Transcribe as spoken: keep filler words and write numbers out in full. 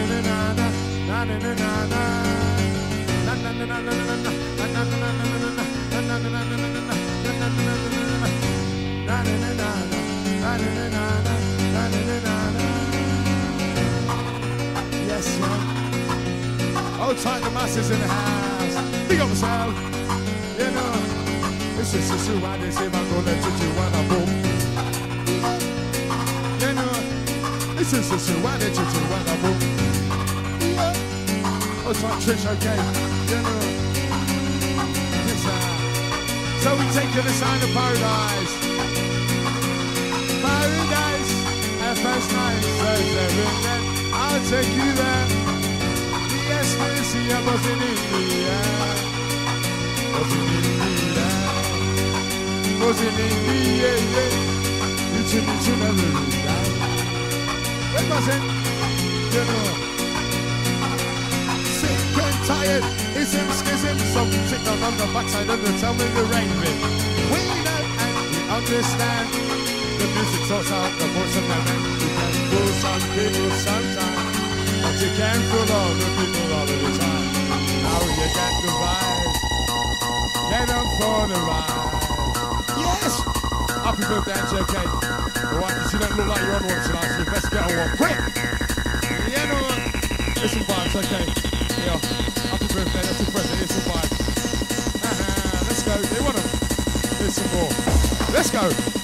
Yes, man. Old time the masses in the house. Big up yourself. You know, this is the shoe I didn't say my go let you one a boom. You know, this is the shoe I didn't you one a boom. Old time Trish, okay. You know, this uh, so we take you to the sign of paradise. Paradise, our first night, first ever. I'll take you there. Yes, Missy, I wasn't in India. Wasn't in India. Wasn't in India. You should be too never die. Where was it? You know. Sick and tired. Ism, schism. Some chick on the backside of the tell me the rain bit. We know and we understand. The music sorts out the voice of the man. You can fool some people sometimes, but you can't fool all the people all of the time. Now you got the vibe. Get up for the ride. Yes! Happy birthday, J K. Alright, you don't look like you're on one tonight, so you best get on one quick! You know what? It's some vibes, okay? Yeah. Happy birthday, that's your present, it's some vibes. Let's go, they want them. Here's some more. Let's go!